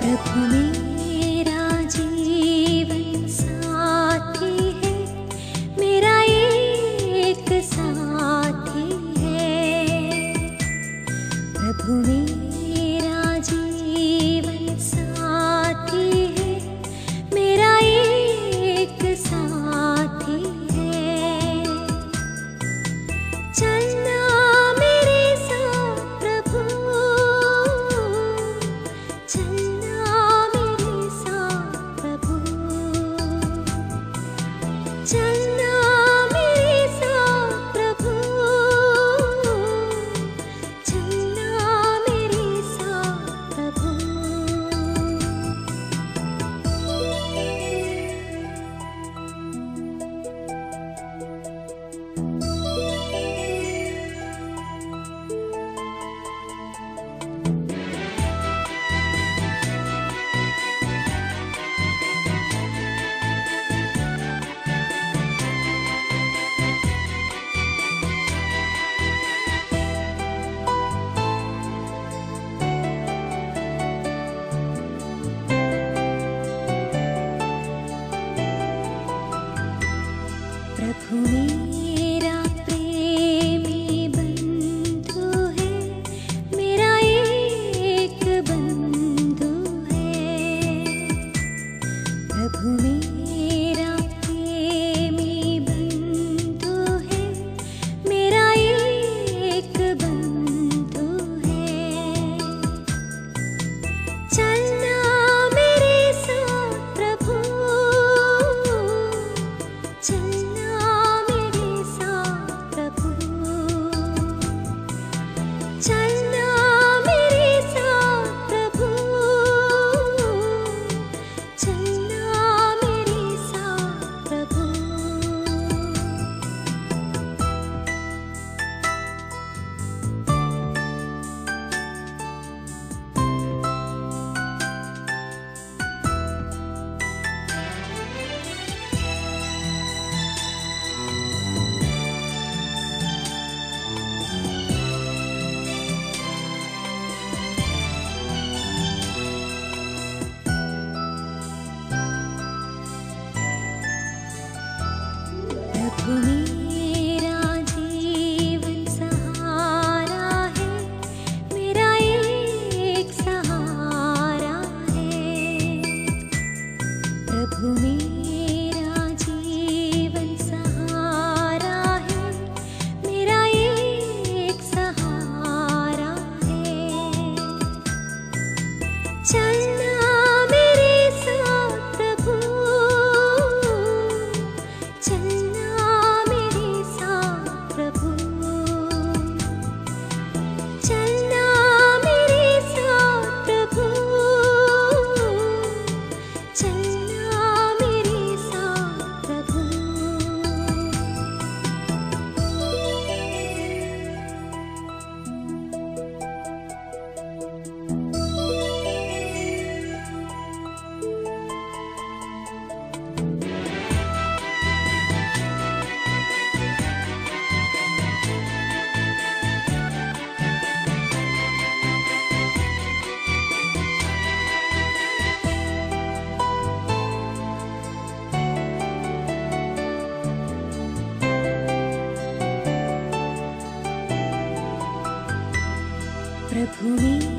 प्रभु मेरा जीवन साथी है, मेरा एक साथी है। प्रभु मेरा जीवन साथी है, मेरा एक साथी है। चलना मेरे साथ प्रभु, चलना मेरे साथ प्रभु, चलना मेरे साथ प्रभु, चलना मेरे साथ प्रभु। प्रभु मेरा प्रेमी बंधु है, मेरा एक बंधु है। प्रभु मेरा प्रेमी बंधु है, मेरा एक बंधु है। चलना मेरे साथ प्रभु, चलना मेरे साथ प्रभु, चलना मेरे साथ प्रभु, चलना मेरे साथ प्रभु। प्रभु मेरा जीवन सहारा है, मेरा एक सहारा है। प्रभु मेरा जीवन सहारा है, मेरा एक सहारा है। चलना मेरे साथ प्रभु, चलना मेरे साथ प्रभु, चलना मेरे साथ प्रभु, चलना मेरे साथ प्रभु। प्रभु